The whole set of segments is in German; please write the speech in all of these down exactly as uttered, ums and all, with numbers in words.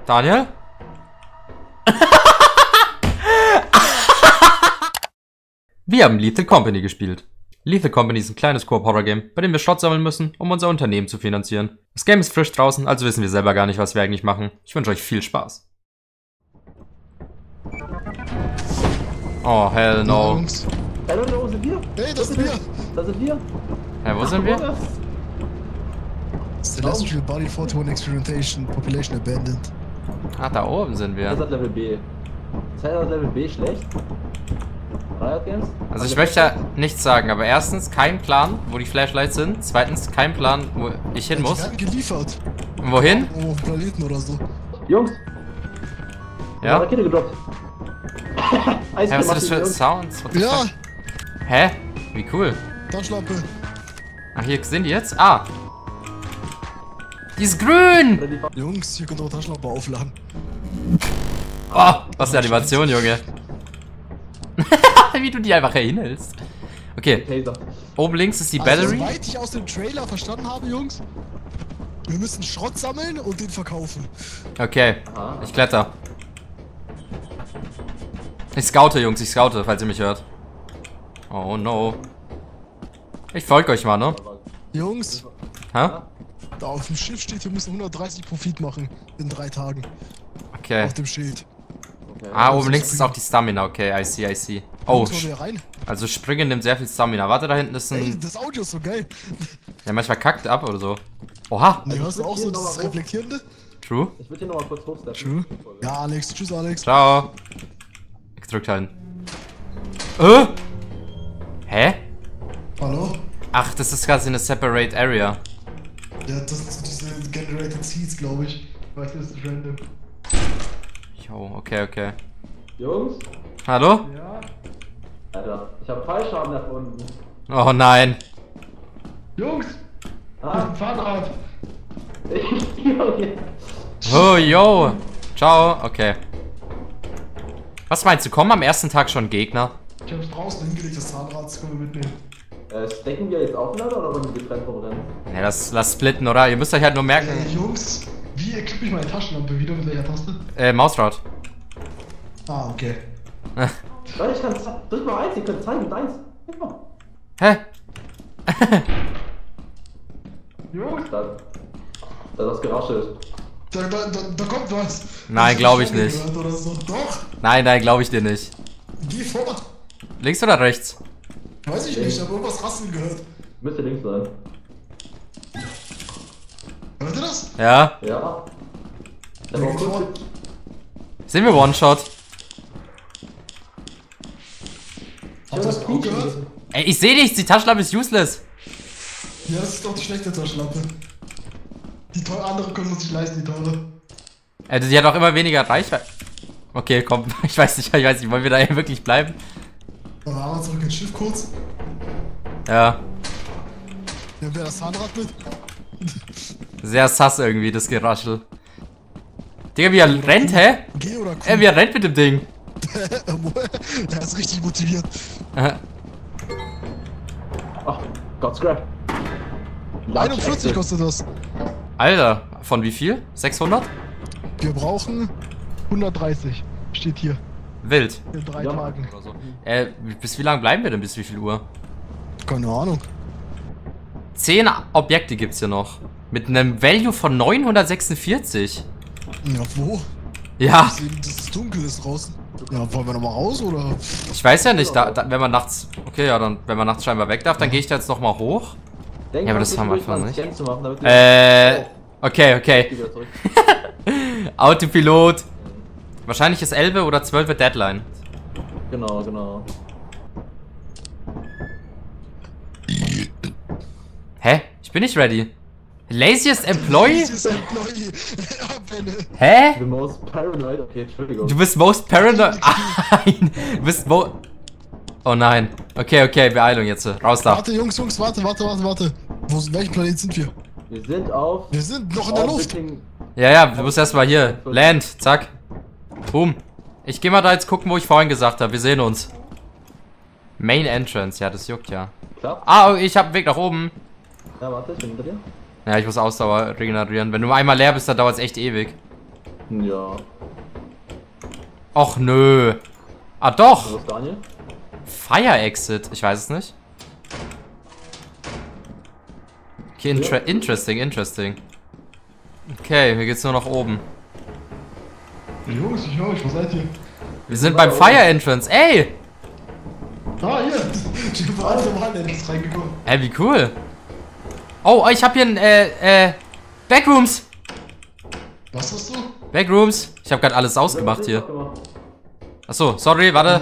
Daniel? Wir haben Lethal Company gespielt. Lethal Company ist ein kleines Koop-Horror-Game, bei dem wir Schrott sammeln müssen, um unser Unternehmen zu finanzieren. Das Game ist frisch draußen, also wissen wir selber gar nicht, was wir eigentlich machen. Ich wünsche euch viel Spaß. Oh, hell no. Hallo, da sind wir. Hey, das sind wir. Da sind wir. Hä, wo sind wir? Celestial Body Photon Experimentation Population Abandoned. Ah, da oben sind Das wir. hat Level B. Ist halt Level B schlecht? Riot Games? Also ich möchte ja nichts sagen, aber erstens kein Plan, wo die Flashlights sind. Zweitens kein Plan, wo ich hin Die muss. werden geliefert. Und wohin? Irgendwo auf dem Planeten oder so. Jungs, Ja? Rakete gedroppt. Eis Hä, was gemacht, ist das für Jungs. Sounds? What the Ja, fuck? Hä? Wie cool. Taschenlampe. Ach, hier sind die jetzt? Ah. Die ist grün! Jungs, hier könnt ihr Taschenlampe aufladen. Oh, was eine Animation, Junge. Wie du die einfach erinnerst. Okay, Taser. oben links ist die Also, Battery. soweit ich aus dem Trailer verstanden habe, Jungs, wir müssen Schrott sammeln und den verkaufen. Okay, Aha. ich kletter. Ich scoute, Jungs, ich scoute, falls ihr mich hört. Oh no. Ich folge euch mal, ne? Jungs, Hä? da auf dem Schiff steht, wir müssen hundertdreißig Profit machen in drei Tagen. Okay. Auf dem Schild. Okay. Ah, oben links ist auch die Stamina. Okay, I see, I see. Oh, Jungs, wollen wir rein? also springen nimmt sehr viel Stamina. Warte, da hinten ist Ey, ein... das Audio ist so geil. Ja, manchmal kackt ab oder so. Oha, Ne, hörst du auch so hier das noch mal hoch. Reflektierende? true. Ich würde hier nochmal kurz hochsteppen. True. Ja, Alex. Tschüss, Alex. Ciao. Ich drück halten. Äh? Hä? Hallo? Ach, das ist quasi eine separate area. Ja, das sind so diese Generated Seeds, glaube ich. Weißt du, das ist random. Jo, okay, okay. Jungs? Hallo? Ja. Alter, ich hab Fallschaden erfunden. Oh nein. Jungs! Ah, Fahrrad! ich Junge. Oh, yo. Ciao. Okay. Was meinst du? Kommen am ersten Tag schon Gegner? Ich hab's draußen hingelegt, das Zahnrad, das können wir mitnehmen. Äh, stecken wir jetzt aufeinander oder wollen wir getrennt vom Rennen? Ja, das lass splitten, oder? Ihr müsst euch halt nur merken. Äh, Jungs, wie equipe ich meine Taschenlampe wieder mit welcher Taste? Äh, Mausrad. Ah, okay. Leute, ich kann ze- drück mal eins, ihr könnt zeigen mit eins. Guck mal. Hä? Jungs! Da, da das geraschelt. Da, da, da, da kommt was. Nein, hab glaub ich Vogel nicht. gehört Oder so. Doch, Nein, nein, glaube ich dir nicht. geh fort. Links oder rechts? Weiß ich nicht, ich hab irgendwas rasseln gehört. Müsste links sein. Hört ihr das? Ja. Ja. Ich hab Ja, auch geht kurz. vor. Sehen wir One-Shot? Habt ihr das auch gehört? Ey, ich sehe nichts. Die Taschenlampe ist useless. Ja, das ist doch die schlechte Taschenlampe. Die teure andere können wir sich leisten, die teure. Äh, die hat auch immer weniger Reichweite. Okay, komm. Ich weiß nicht, ich weiß nicht. Wollen wir da hier wirklich bleiben? Aber haben wir zurück ins Schiff kurz. Ja. Nehmen wir das Zahnrad mit. Sehr sass irgendwie, das Geraschel. Digga, wie er rennt, hä? Geh oder Kuh. Ey, wie er rennt mit dem Ding. Der ist richtig motiviert. Ach, Gott, Scrap. einundvierzig kostet das. Alter, von wie viel? sechshundert? Wir brauchen hundertdreißig. Steht hier. Wild. In drei Ja. Tagen. Oder so. Äh, bis wie lange bleiben wir denn? Bis wie viel Uhr? Keine Ahnung. Zehn Objekte gibt's hier noch. Mit einem Value von neunhundertsechsundvierzig. Ja, wo? Ja, Das ist, das ist dunkel ist draußen. Ja, wollen wir nochmal raus oder? ich weiß ja nicht, da, da, wenn man nachts... Okay, ja, dann, wenn man nachts scheinbar weg darf, dann gehe ich da jetzt nochmal hoch. Denk Ja, aber mal, das haben wir zwischendurch einfach mal nicht. Scan zu machen, damit wir- Äh, Oh, okay, ich okay. geh wieder zurück. Autopilot. Wahrscheinlich ist elf oder zwölf Deadline. Genau, genau. Hä? Ich bin nicht ready. Laziest Employee? Das ist Employee. Ja, Benne. Hä? The most paranoid. Okay, Entschuldigung. Du bist most paranoid. Nein. Du bist mo... Oh nein. Okay, okay, Beeilung jetzt. Raus da. Warte, Jungs, Jungs, warte, warte, warte, warte. Wo, welchen Planet sind wir? Wir sind auf. Wir sind noch in der Luft. Orbiting- Ja, ja, du musst erstmal hier. Land, zack. Boom. Ich geh mal da jetzt gucken, wo ich vorhin gesagt habe. Wir sehen uns. Main Entrance, ja, das juckt ja. Klar? Ah, ich hab einen Weg nach oben. Ja, warte, ich bin hinter dir. Ja, ich muss Ausdauer regenerieren. Wenn du einmal leer bist, dann dauert es echt ewig. Ja. Och nö. Ah doch. Was, Daniel? Fire Exit. Ich weiß es nicht. Okay, inter interesting, interesting. Okay, hier geht's nur nach oben. Jungs, ich höre euch, wo seid ihr? Wir sind beim Fire Entrance. Ey! Ah, hier! Ich bin vor allem normal reingekommen. Ey, wie cool. Oh, ich hab hier ein, äh, äh, Backrooms. Was hast du? Backrooms. Ich habe gerade alles ausgemacht hier. Achso, sorry, warte.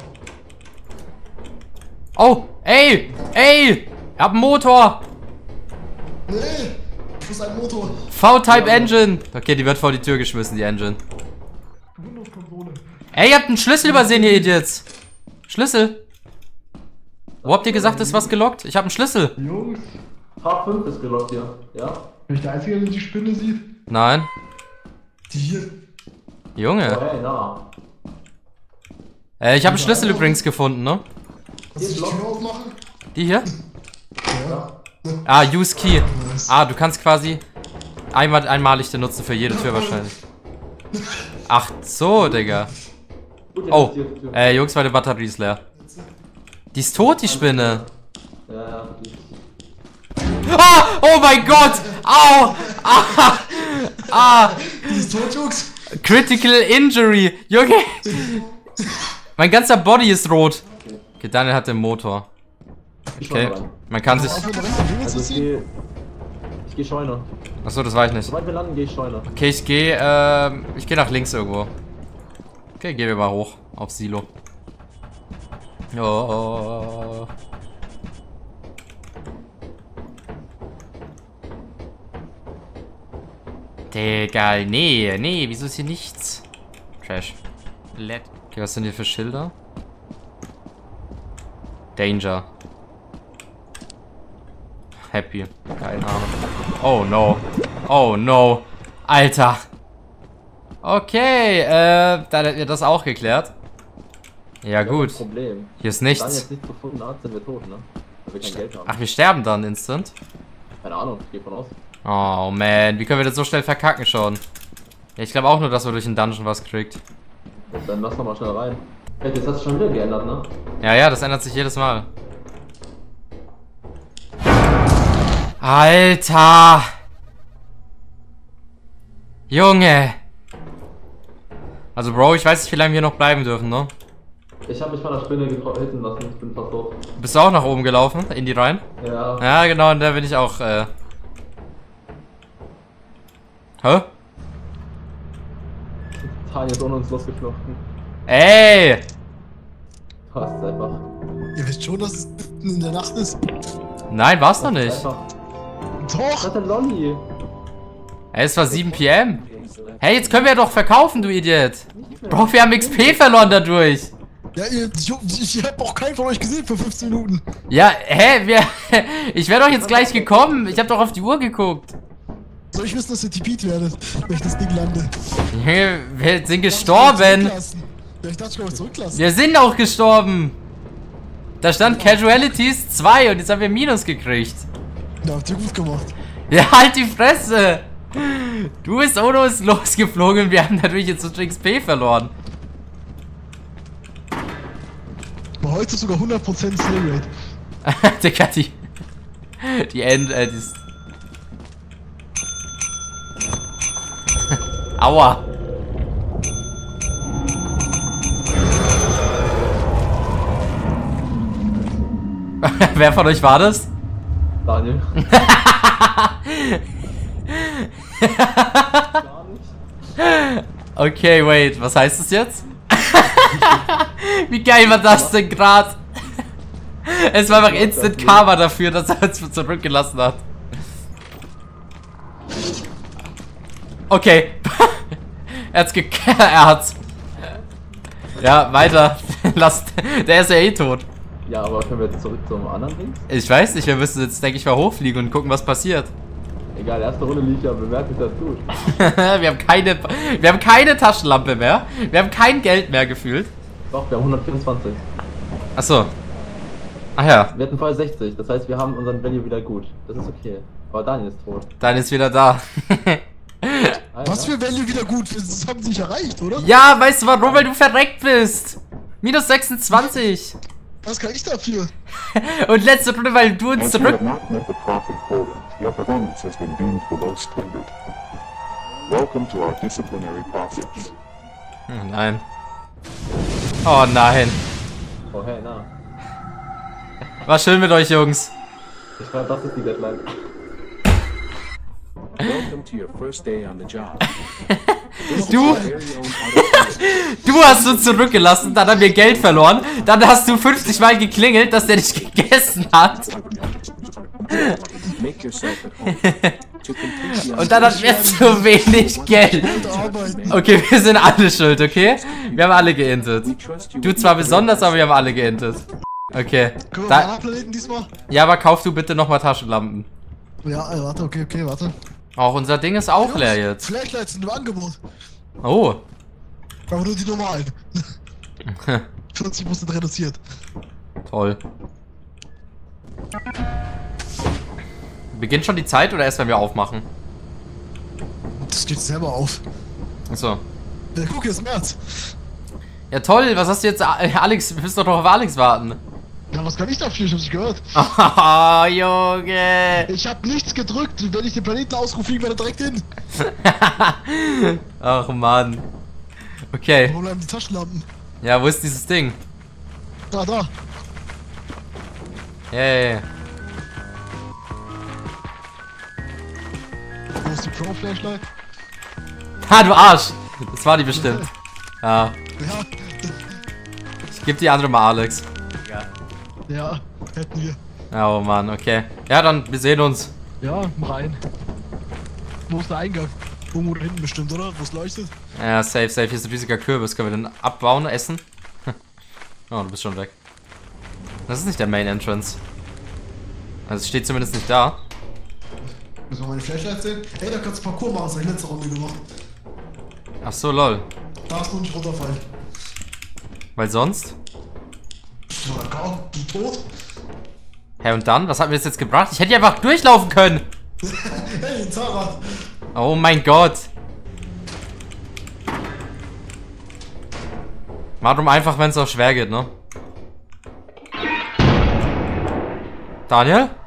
Oh, ey, ey, ich hab einen Motor. Nee, das ist ein Motor. V-Type Engine. Okay, die wird vor die Tür geschmissen, die Engine. Windows-Konsole. Ey, ihr habt einen Schlüssel übersehen, ihr Idiots. Schlüssel. Wo habt ihr gesagt, ist was gelockt? Ich hab einen Schlüssel. Jungs. H fünf ist gelockt hier, ja? Bin ich der Einzige, der die Spinne sieht? Nein. Die hier. Junge. Oh, hey, na. Äh, ich habe einen Schlüssel übrigens gefunden, ne? Kannst du die Tür aufmachen? Die hier? Ja. Ah, Use Key. Ah, du kannst quasi einmal einmalig den nutzen für jede Tür wahrscheinlich. Ach so, Digga. Oh, äh, Jungs, meine Batterie ist leer. Die ist tot, die Spinne. Ja, ja. Ah, oh mein Gott! Au! Ah! Ah! Die ist tot, Jungs. Critical Injury! Junge! Mein ganzer Body ist rot. Okay, Daniel hat den Motor. Okay, man kann sich... Also ich geh... Ich geh Scheune. Achso, das weiß ich nicht. Sobald wir landen, geh ich Scheune. Okay, ich gehe, ähm... Ich gehe nach links irgendwo. Okay, gehen wir mal hoch. Auf Silo. Oh. Digga, nee, nee, wieso ist hier nichts? Trash. Let. Okay, was sind hier für Schilder? Danger. Happy. Keine Ahnung. Oh no. Oh no. Alter. Okay, äh, dann hätten wir das auch geklärt. Ja, gut. Problem. Hier ist Wenn wir nichts. dann jetzt nichts gefunden hat, sind wir tot, ne? Weil wir kein Geld haben. Ach, wir sterben dann instant? Keine Ahnung, ich geh von aus. Oh man, wie können wir das so schnell verkacken schon? Ja, ich glaube auch nur, dass wir durch den Dungeon was kriegt. Dann lass noch mal schnell rein. Hey, das hat sich schon wieder geändert, ne? Ja, ja, das ändert sich jedes Mal. Alter! Junge! Also Bro, ich weiß nicht, wie lange wir noch bleiben dürfen, ne? Ich habe mich von der Spinne hitten lassen, ich bin fast tot. Bist du auch nach oben gelaufen? In die rein? Ja. Ja, genau, und da bin ich auch, äh... Hä? Tanja ist ohne uns losgeflochten. Ey! Passt einfach. Ihr wisst schon, dass es mitten in der Nacht ist? Nein, war's noch nicht. Einfach. Doch! Was hat der Lolli? Ey, es war sieben P M Hey, jetzt können wir doch verkaufen, du Idiot. Bro, wir haben X P verloren dadurch. Ja, ihr, ich, ich hab auch keinen von euch gesehen für fünfzehn Minuten. Ja, hä, wir... Ich wäre doch jetzt gleich gekommen. Ich habe doch auf die Uhr geguckt. Soll ich wissen, dass ihr T P'd werdet, wenn ich das Ding lande? Junge, wir sind gestorben. Ja, ich dachte, ich kann euch zurücklassen. Wir sind auch gestorben. Da stand Casualties zwei und jetzt haben wir Minus gekriegt. Ja, habt ihr gut gemacht. Ja, halt die Fresse. Du bist ohne uns losgeflogen und wir haben dadurch jetzt so X P verloren. Aber heute ist sogar hundert Prozent Sale Rate. Digga, die... Die End... Äh, die... Aua. Wer von euch war das? Daniel. Okay, wait, was heißt das jetzt? Wie geil war das denn gerade? Es war einfach Instant Karma dafür, dass er uns zurückgelassen hat. Okay. Er hat's ge... er hat's. Ja, weiter. Lass... Der ist ja eh tot. Ja, aber können wir jetzt zurück zum anderen Ding? Ich weiß nicht, wir müssen jetzt, denke ich, mal hochfliegen und gucken, was passiert. Egal, erste Runde lief ja bemerkenswert gut. Wir haben keine... Wir haben keine Taschenlampe mehr. Wir haben kein Geld mehr gefühlt. Doch, wir haben hundertvierundzwanzig. Achso. Ach ja. Wir hatten vorher sechzig, das heißt, wir haben unseren Value wieder gut. Das ist okay. Aber Daniel ist tot. Dann ist wieder da. Alter. Was für Value wieder gut? Das haben sie nicht erreicht, oder? Ja, weißt du warum? Weil du verreckt bist. Minus sechsundzwanzig. Was kann ich dafür? Und letzte Runde, weil du uns As you zurück... have not met the profit quota, your performance has been deemed below standard. Welcome to our disciplinary process. Hm, nein. Oh nein. Oh, hey, na. War schön mit euch, Jungs. Ich glaube, das ist die Deadline. Welcome to your first day on the job. Du, du hast uns zurückgelassen, dann haben wir Geld verloren, dann hast du fünfzig Mal geklingelt, dass der dich gegessen hat. Make yourself at home. To complete the Und dann hatten wir zu wenig Geld. Okay, wir sind alle schuld, okay? Wir haben alle geintet. Du zwar besonders, aber wir haben alle geintet. Okay. Können wir mal Da, Planeten diesmal? ja, aber kauf du bitte nochmal Taschenlampen. Ja, äh, warte, okay, okay, warte. Auch unser Ding ist auch leer jetzt. Flashlights sind im Angebot. Oh. Aber nur die normalen. vierzig Prozent reduziert. Toll. Beginnt schon die Zeit oder erst wenn wir aufmachen? Das geht selber auf. Achso. Ja, guck, hier ist März. Ja toll, was hast du jetzt, Alex? Wir müssen doch noch auf Alex warten. Ja, was kann ich dafür? Ich hab's nicht gehört. Oh, Junge. Ich hab nichts gedrückt. Wenn ich den Planeten ausrufe, fliegen wir da direkt hin. Ach Mann. Okay. Wo bleiben die Taschenlampen? Ja, wo ist dieses Ding? Da, da. Yay. Wo ist die Pro-Flashlight? Ha, du Arsch. Das war die bestimmt. Ja. Ja. Ich geb die andere mal Alex. Ja, hätten wir. Oh Mann, okay. Ja, dann, wir sehen uns. Ja, rein. Wo ist der Eingang? Irgendwo da hinten bestimmt, oder? Wo es leuchtet? Ja, safe, safe. Hier ist ein riesiger Kürbis. Können wir den abbauen, essen? Oh, du bist schon weg. Das ist nicht der Main Entrance. Also es steht zumindest nicht da. Müssen wir meine Flashlight sehen? Ey, da kannst du Parcours machen, das hab ich letzte Runde gemacht. Ach so, lol. Darfst du nicht runterfallen. Weil sonst? So, kaum, du tot? Hä, und dann? Was hat mir das jetzt gebracht? Ich hätte ja einfach durchlaufen können. Hey, ein Zahnrad. Oh mein Gott. Warum einfach, wenn es auch schwer geht, ne? Daniel?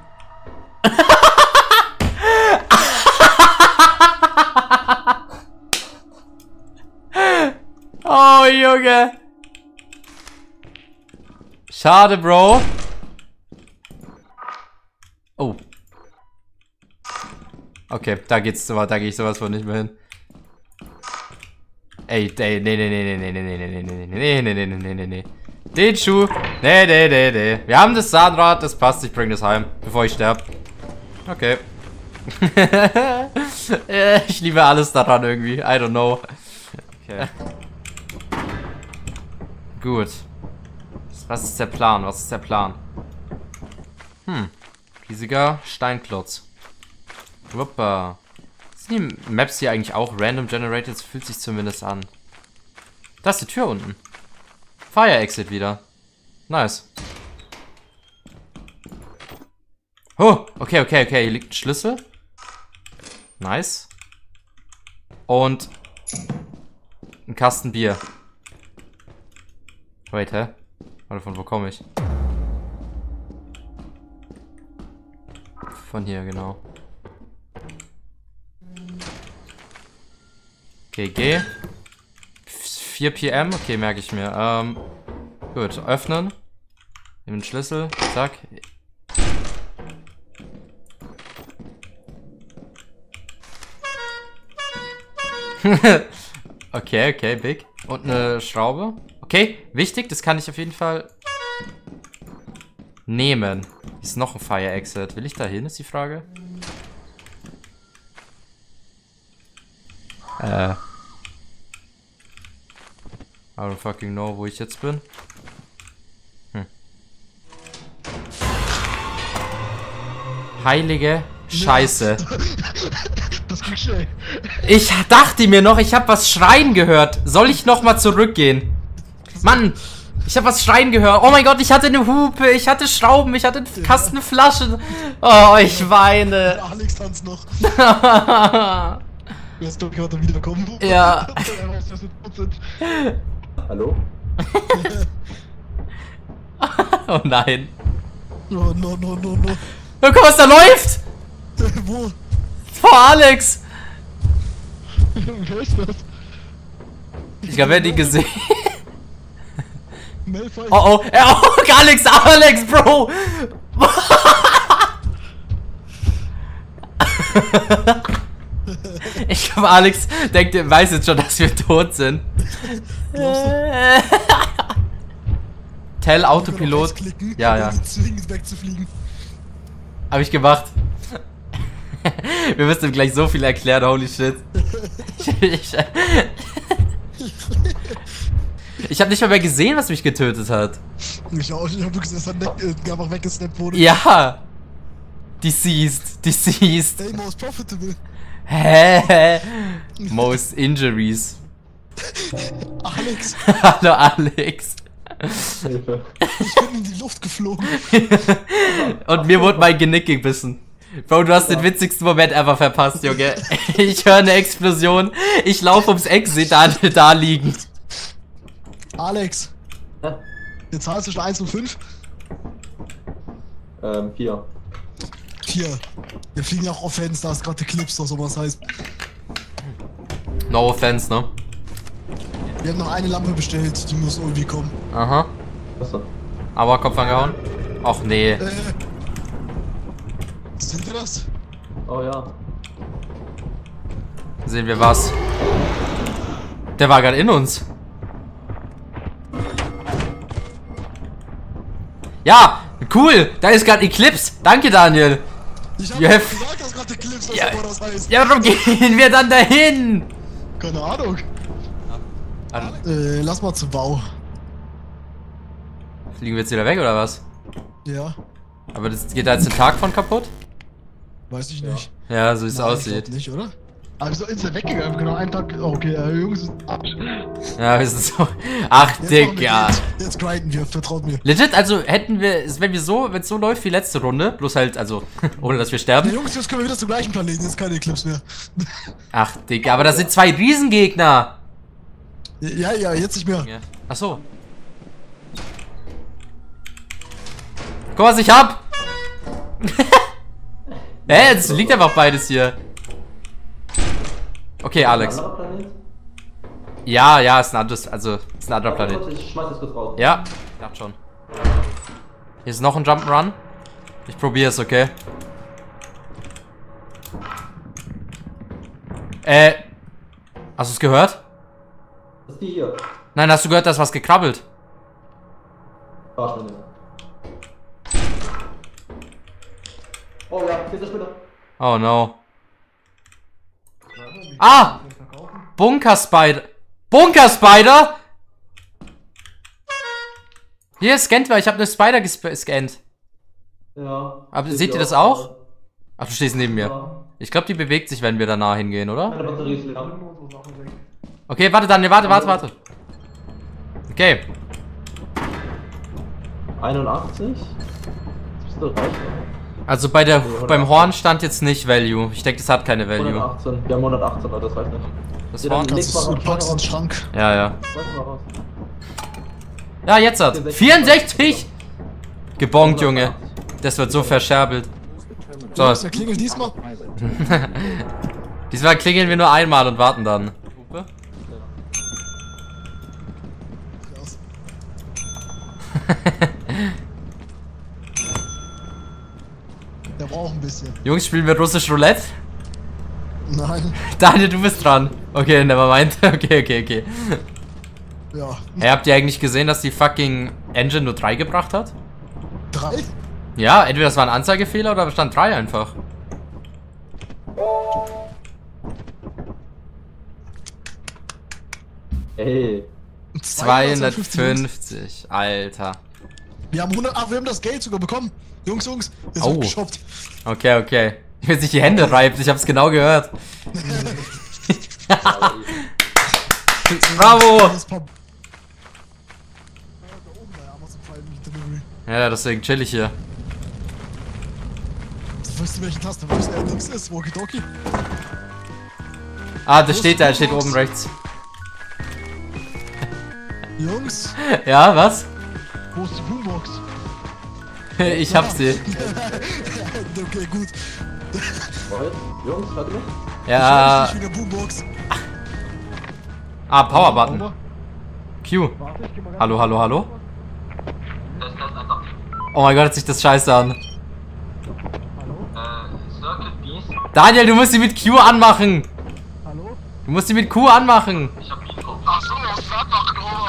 Oh, Junge. Schade, Bro. Oh. Okay, da geht's so, da gehe ich sowas von nicht mehr hin. Ey, ey, nee, nee, nee, nee, nee, nee, nee, nee, nee, nee, nee, nee, nee, nee, nee. Den Schuh. Nee, nee, nee, nee. Wir haben das Zahnrad, das passt, ich bring das heim, bevor ich sterbe. Okay. Ich liebe alles daran irgendwie. I don't know. Okay. Gut. Was ist der Plan? Was ist der Plan? Hm. Riesiger Steinklotz. Wuppa. Sind die Maps hier eigentlich auch random generated? Das fühlt sich zumindest an. Da ist die Tür unten. Fire Exit wieder. Nice. Oh, okay, okay, okay. Hier liegt ein Schlüssel. Nice. Und ein Kasten Bier. Wait, hä? Warte, von wo komme ich? Von hier, genau. Okay, geh. vier P M, okay, merke ich mir. Ähm, gut, öffnen. Nimm den Schlüssel, zack. Okay, okay, big. Und eine Schraube. Okay, wichtig, das kann ich auf jeden Fall nehmen. Hier ist noch ein Fire Exit. Will ich da hin, ist die Frage. Äh. I don't fucking know, wo ich jetzt bin. Hm. Heilige Scheiße. Das ging schnell. Ich dachte mir noch, ich habe was schreien gehört. Soll ich nochmal zurückgehen? Mann, ich habe was schreien gehört. Oh mein Gott, ich hatte eine Hupe, ich hatte Schrauben, ich hatte einen Kasten Flaschen. Oh, ich weine. Alex tanzt noch. Du hast doch gerade wiederkommen. Ja. Hallo? Oh nein. No, no, no, no, no. Oh, guck, was da läuft! Wo? Vor Alex! Wer ist das? Ich glaube, er hat ihn gesehen. Malfoy. Oh oh, er, oh, Alex, Alex, Bro! Ich glaube, Alex denkt, er weiß jetzt schon, dass wir tot sind. Tell Autopilot. Ja, ja. Zwingend wegzufliegen. Hab ich gemacht. Wir müssen ihm gleich so viel erklären, holy shit. Ich, ich habe nicht mal mehr gesehen, was mich getötet hat. Ich auch, ich hab wirklich dass er einfach weggesnappt wurde. Ja. Deceased. Deceased. Hey, most profitable. Hä? Most injuries. Alex, Hallo Alex. Hilfe. ich bin in die Luft geflogen. Und mir wurde mein Genick gebissen. Bro, du hast den witzigsten Moment ever verpasst, Junge. Ich höre eine Explosion. Ich laufe ums Eck, sehe Daniel da liegen. Alex, Hä? die Zahl zwischen eins und fünf? Ähm, vier. vier. Wir fliegen ja auch Offense, da ist gerade Eclipse oder sowas heißt. No offense, ne? Wir haben noch eine Lampe bestellt, die muss irgendwie kommen. Aha. Achso. Aber Kopf angehauen? Och nee. Äh. Seht ihr das? Oh ja. Sehen wir was. Der war gerade in uns. Ja, cool. Da ist gerade Eclipse. Danke, Daniel. Ich hab You doch have- gesagt, dass gerade Eclipse, was Ja. immer das heißt. Ja, warum gehen wir dann dahin? Keine Ahnung. An- Äh, lass mal zum Bau. Fliegen wir jetzt wieder weg, oder was? Ja, Aber das geht da jetzt ein Tag von kaputt? weiß ich nicht. Ja, so wie es Nein, ich aussieht. glaub nicht, oder? Aber wieso ist er weggegangen? Genau, einen Tag. Oh, okay, äh, Jungs. Arsch. Ja, wir sind so. Ach, Jetzt machen wir Digga. Jetzt, jetzt grinden wir, vertraut mir. Legit, also hätten wir, wenn wir so, wenn es so läuft wie letzte Runde, bloß halt, also, ohne dass wir Ja, sterben. Jungs, jetzt können wir wieder zum gleichen Planeten, jetzt keine Eclipse mehr. Ach, Digga, aber das sind zwei Riesengegner. Ja, ja, jetzt nicht mehr. Ja. Ach so. Guck, was ich hab! Hä, es liegt einfach beides hier. Okay, Alex. Ein anderer Planet? Ja, ja, ist ein anderes, also, ist ein anderer Warte Planet. kurz, ich schmeiß das kurz raus. Ja, ich dachte schon. Hier ist noch ein Jump'n'Run. Ich probiere es, okay? Äh, hast du es gehört? Das ist die hier. Nein, hast du gehört, da ist was gekrabbelt? Fahrschwinde. Oh ja, hier ist der Spinner. Oh no. Ah! Bunker Spider. Bunker Spider? Hier scannt wer, ich habe eine Spider gescannt. Ja. Aber Seht seht ihr das auch? Ach, du stehst neben mir. Ja. Ich glaube, die bewegt sich, wenn wir da nah hingehen, oder? Meine Batterie ist leer. Okay, warte, Daniel, warte, warte, warte. Okay. einundachtzig? Das ist doch reich. Also bei der beim Horn stand jetzt nicht Value. Ich denke, das hat keine Value. hundertachtzehn. Wir haben hundertachtzehn, aber das reicht nicht. Das Ja, Horn? dann- Kannst du packst in den Schrank. Ja, ja. Schmeiß mal raus. Ja, jetzt hat. vierundsechzig! Gebongt, Junge. Das wird so verscherbelt. So, Jungs, wer klingelt diesmal? diesmal klingeln wir nur einmal und warten dann. Der braucht ein bisschen. Jungs, spielen wir russisch Roulette? Nein. Daniel, du bist dran. Okay, nevermind. Okay, okay, okay. Ja. Hey, habt ihr eigentlich gesehen, dass die fucking Engine nur drei gebracht hat? Drei? Ja, entweder das war ein Anzeigefehler oder stand drei einfach. Ey. zweihundertfünfzig, Alter. Wir haben hundert. Ach, wir haben das Geld sogar bekommen. Jungs, Jungs, wir Oh. sind geshoppt. Okay, okay. Wie sich die Hände reibt, ich hab's genau gehört. Bravo! Das Pub- Da oben bei Amazon Prime Delivery. Ja, deswegen chill ich hier. Weißt du, welche Taste? Weißt du, wer links ist? Walkie-Talkie? Ah, das steht da, das steht oben rechts. Jungs, Ja, was? wo ist die Boombox? Ich hab sie. Okay, gut. Moment, Jungs, hört ihr mich? Ja. Ich wieder Boombox. Ah, Powerbutton. Q. Hallo, hallo, hallo? Oh mein Gott, hört sich das scheiße an. Daniel, du musst sie mit Q anmachen. Hallo? Du musst sie mit Q anmachen. Achso, was sagt noch Grover?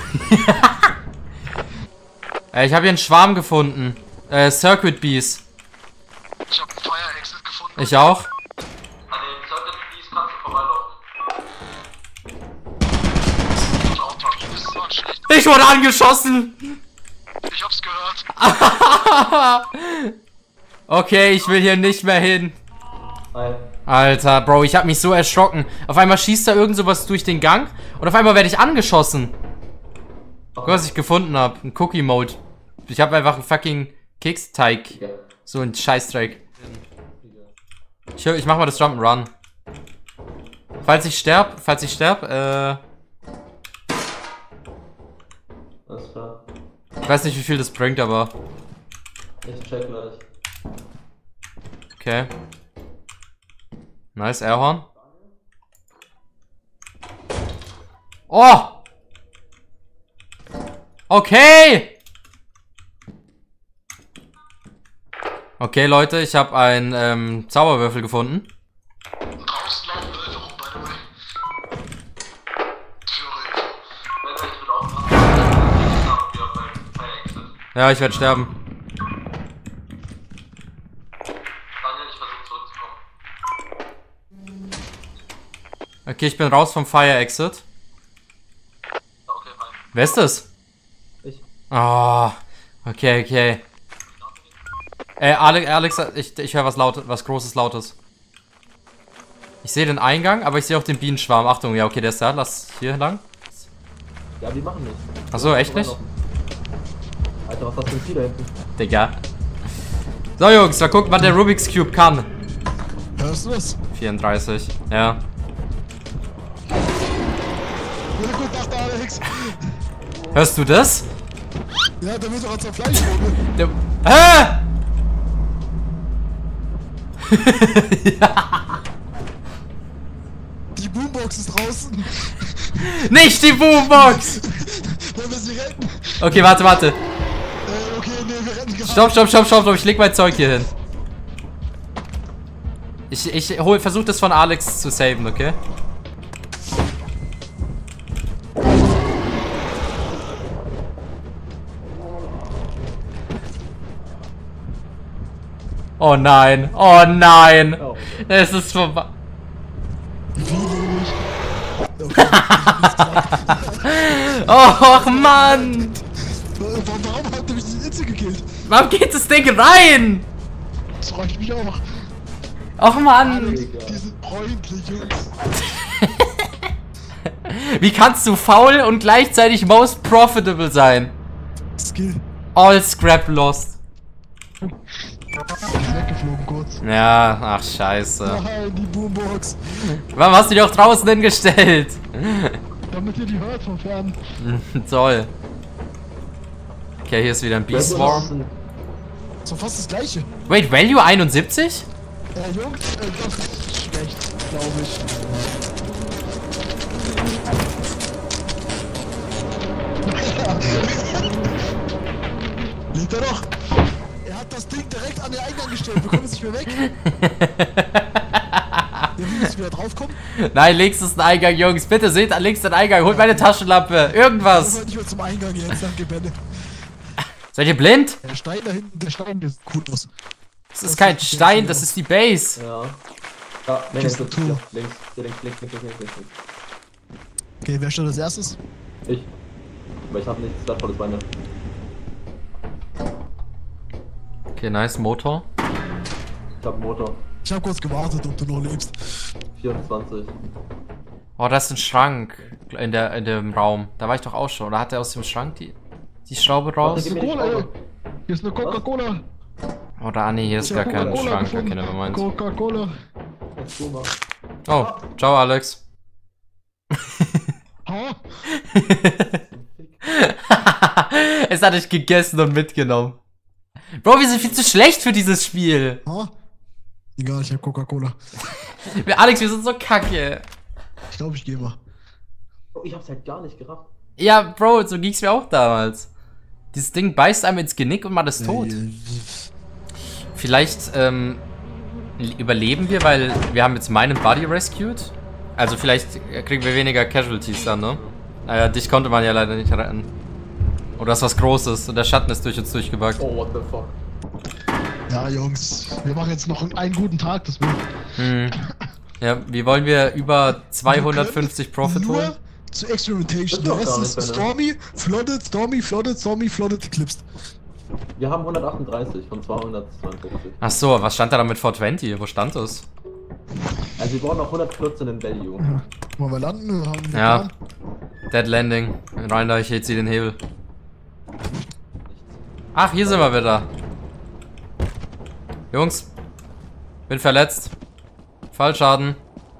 Äh, ich habe hier einen Schwarm gefunden. Äh, Circuit Bees. Ich hab einen Fire Exit gefunden. Ich auch. An den Circuit Bees kannst du vorbeilaufen. Das ist so schlecht. Ich wurde angeschossen. Ich hab's gehört. Okay, ich will hier nicht mehr hin. Hi. Alter, Bro, ich hab mich so erschrocken. Auf einmal schießt da irgend sowas durch den Gang und auf einmal werde ich angeschossen. Guck, was ich gefunden habe. Ein Cookie-Mode. Ich habe einfach einen fucking Keksteig. Ja. So ein Scheißdreck. Ich, ich mach mal das Jump'n'Run. Falls ich sterb, falls ich sterb, äh... Alles klar. Ich weiß nicht, wie viel das bringt, aber... Ich check gleich. Okay. Nice, Airhorn. Oh! Okay! Okay, Leute, ich habe einen ähm, Zauberwürfel gefunden. Draußen laufen Leute rum, by the way. Führe. Wenn ich mit aufpassen, dann wir beim Fire Exit. Ja, ich werde sterben. Daniel, ich versuche zurückzukommen. Okay, ich bin raus vom Fire Exit. Ja, okay, fein. Wer ist das? Ich. Oh, okay, okay. Äh, Alex, Alex ich, ich höre was laut, was Großes, Lautes. Ich sehe den Eingang, aber ich sehe auch den Bienenschwarm. Achtung, ja, okay, der ist da. Lass hier lang. Ja, die machen nichts. Achso, echt nicht? Alter, was hast du denn hier da hinten? Digga. So, Jungs, mal gucken, was der Rubik's Cube kann. Hörst du das? vierunddreißig, ja. Ja, gut, dachte Alex. Hörst du das? Ja, der wird doch als Fleischvogel. Der, hä? Ja. Die Boombox ist draußen. Nicht die Boombox! Wollen wir sie retten? Okay, warte, warte. Äh, okay, nee, wir retten gerade. Stopp, stopp, stopp, stopp, stopp. Ich leg mein Zeug hier hin. Ich, ich hol, versuch das von Alex zu saven, okay? Oh nein, oh nein. Oh. Es ist vorbei. Wie wenig? Okay, Oh Mann. warum, warum hat er mich diese Insel gekillt? Warum geht das Ding rein? Das reicht mich auch. Oh Mann. Die sind freundlich, Jungs. Wie kannst du faul und gleichzeitig most profitable sein? Skill. All scrap lost. Ist weggeflogen kurz. Ja, ach scheiße. Nein, die Boombox. Warum hast du die auch draußen hingestellt? Damit ihr die hört von fern. Toll. Okay, hier ist wieder ein Beast Swarm. So fast das gleiche. Wait, Value einundsiebzig? Äh, Jungs, äh, das ist schlecht, glaube ich. Liegt er doch. Er hat das Ding direkt an den Eingang gestellt. Wir kommen jetzt nicht mehr weg. Wir müssen wieder draufkommen. Nein, links ist ein Eingang, Jungs. Bitte seht links den Eingang. Holt meine Taschenlampe. Wir Irgendwas. wollen nicht mehr zum Eingang jetzt, danke, Benne. Seid ihr blind? Der Stein da hinten, der Stein ist cool aus. Das ist kein Stein, das ist die Base. Ja. Ja, nee, Kiste links, two. links, links, links, links, links, links, links, links. Okay, wer steht als erstes? Ich. Aber ich hab nichts Wertvolles bei mir. Okay, nice. Motor. Ich hab einen Motor. Ich hab kurz gewartet, ob du noch lebst. vierundzwanzig. Oh, da ist ein Schrank in, der, in dem Raum. Da war ich doch auch schon. Oder hat er aus dem Schrank die, die Schraube raus? Gib mir die Cola, ey. Schraube. Hier ist eine Coca-Cola. Oder, ah nee, hier ist Ich gar hab kein Coca-Cola Schrank. gefunden. Okay, nevermind. Coca-Cola. Kannst du mal. Oh, ciao Alex. Ha? Es hat dich gegessen und mitgenommen. Bro, wir sind viel zu schlecht für dieses Spiel. Ha? Egal, ich hab Coca-Cola. Wir, Alex, wir sind so kacke. Ich glaube, ich gehe mal. Oh, ich hab's halt gar nicht gerafft. Ja, Bro, so ging's mir auch damals. Dieses Ding beißt einem ins Genick und man ist tot. Vielleicht ähm, überleben wir, weil wir haben jetzt meinen Buddy rescued. Also vielleicht kriegen wir weniger Casualties dann, ne? Naja, dich konnte man ja leider nicht retten. Oder ist was Großes und der Schatten ist durch uns durchgebackt. Oh, what the fuck. Ja, Jungs, wir machen jetzt noch einen guten Tag, das will. Hm. Ja, wie wollen wir über zweihundertfünfzig Profit nur holen? zu Experimentation. Das Der ist doch Rest gar ist nicht, Stormy, Flooded, Stormy, Flooded, Stormy, Flooded, Eclipsed. Wir haben hundertachtunddreißig von zweihundertzweiundfünfzig. Ach so, was stand da dann mit vierhundertzwanzig? Wo stand das? Also wir brauchen noch hundertvierzehn in Value. Wollen wir landen? Haben wir Ja. Plan? Dead Landing. Rein da, ich ziehe den Hebel. Ach, hier sind wir wieder. Jungs. Bin verletzt. Fallschaden.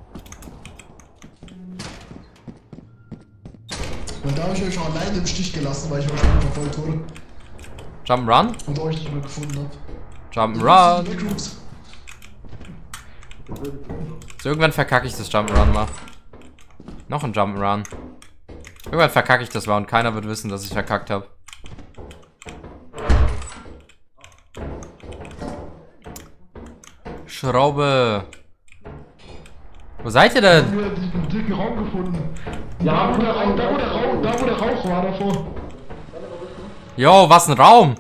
Weil da habe ich euch auch alleine im Stich gelassen, weil ich euch schon verfolgt wurde Jump'n'Run. und euch nicht mehr gefunden habe. Jump'n'Run. Backrooms. So, irgendwann verkacke ich das Jump'n'Run mal. Noch ein Jump'n'Run. Irgendwann verkacke ich das mal und keiner wird wissen, dass ich verkackt habe. Schraube. Wo seid ihr denn? Wir haben diesen dicken Raum gefunden. Ja, Da, wo der Rauch, da, wo der Rauch, da, wo der Rauch war davor. Yo, was ein Raum.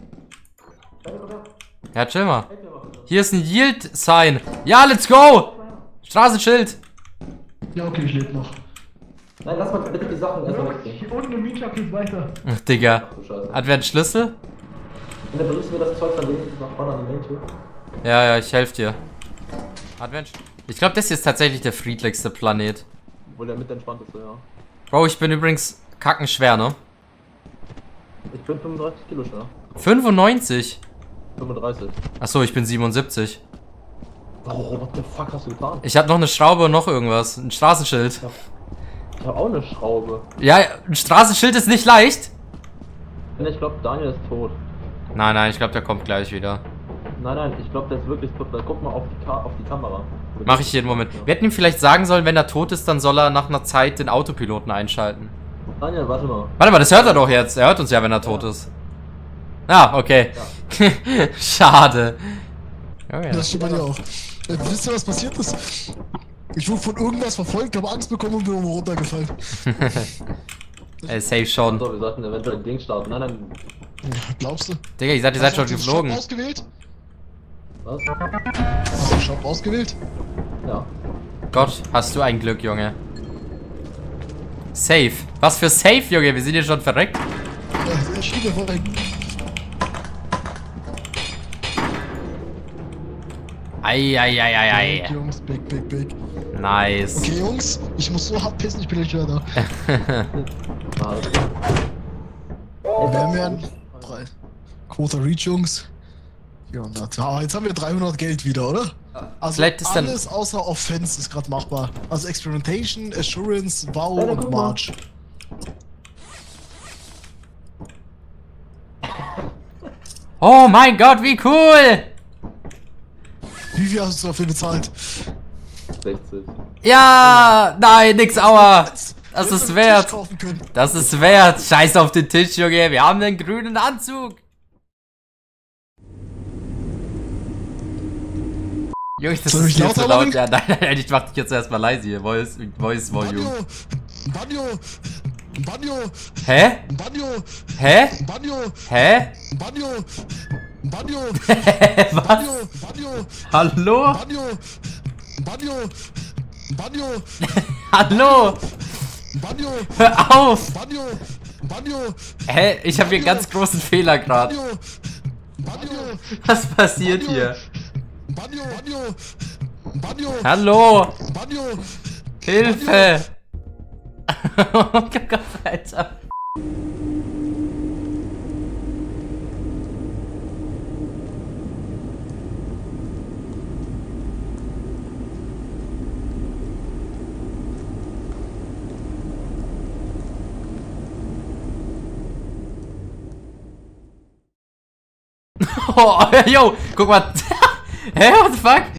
Ja, chill mal. Hier ist ein Yield-Sign. Ja, let's go. Straßenschild. Ja, okay, ich lebe noch. Nein, lass mal bitte die Sachen erstmal wegbringen. Hier unten im Mietshop geht's weiter. Ach, Digga. Ach du Scheiße. Hat wer einen Schlüssel? Und dann bringst du mir das Zeug von denen nach vorne an die Main-Tür. Ja, ja, ich helfe dir. Advent. Ich glaube, das hier ist tatsächlich der friedlichste Planet. Obwohl der mit entspannteste, ja. Bro, ich bin übrigens kackenschwer, ne? Ich bin fünfunddreißig Kilo schwer. fünfundneunzig. fünfunddreißig. Achso, ich bin siebenundsiebzig. Oh, what the fuck hast du getan? Ich hab noch eine Schraube und noch irgendwas. Ein Straßenschild. Ich hab auch eine Schraube. Ja, ein Straßenschild ist nicht leicht. Ich glaube, Daniel ist tot. Nein, nein, ich glaube, der kommt gleich wieder. Nein, nein, ich glaube, der ist wirklich tot. Guck mal auf die, Ka auf die Kamera. Mach ich jeden Moment. Wir hätten ihm vielleicht sagen sollen, wenn er tot ist, dann soll er nach einer Zeit den Autopiloten einschalten. Daniel, warte mal. Warte mal, das hört er doch jetzt. Er hört uns ja, wenn er tot ist. Ah, okay. Schade. Oh, ja. Das stimmt bei dir auch. Äh, wisst ihr, was passiert ist? Ich wurde von irgendwas verfolgt, habe Angst bekommen und bin irgendwo runtergefallen. Ey, safe schon. So, wir sollten eventuell ein Ding starten. Nein, nein. Glaubst du? Digga, ihr seid, ihr seid Hast schon du den geflogen. Shop ausgewählt? Was? Hast du den Shop ausgewählt? Ja. Gott, hast du ein Glück, Junge. Safe. Was für safe, Junge? Wir sind hier schon verreckt. Ja, ich stehe vor rein. Eieieiei. Big, Jungs, big, big, big. Nice. Okay, Jungs, ich muss so hart pissen, ich bin gleich wieder da. Warte. Wir haben ja ein drei. Quota Reach, Jungs. vierhundert. Ah, jetzt haben wir dreihundert Geld wieder, oder? Also Vielleicht ist dann- alles außer Offense ist gerade machbar. Also Experimentation, Assurance, Wow Ja, dann und guck mal. March. Oh mein Gott, wie cool! Wie viel hast du dafür bezahlt? sechzig. Ja! Nein, nix, aua! Das Hättest du ist einen wert. Tisch kaufen können. Das ist wert. Scheiß auf den Tisch, Junge. Wir haben einen grünen Anzug. Junge, das Soll ist ich viel lauter zu laut. machen? Ja, nein, nein, nein, ich mach dich jetzt erstmal leise hier. Voice, Voice Volume. Banjo! Banjo! Hä? Banjo! Hä? Banjo! Hä? Banjo! Banjo! Was? Banjo! Banjo! Hallo? Banjo! Banjo! Banjo! Hallo? Banjo! Hör auf! Banjo! Banjo! Hä? Ich habe hier einen ganz großen Fehler gerade. Banjo! Banjo! Was passiert hier? Banjo! Banjo! Banjo! Hallo? Banjo! Hilfe! Oh Gott, Alter. Oh, yo, guck mal. Hä, what the fuck?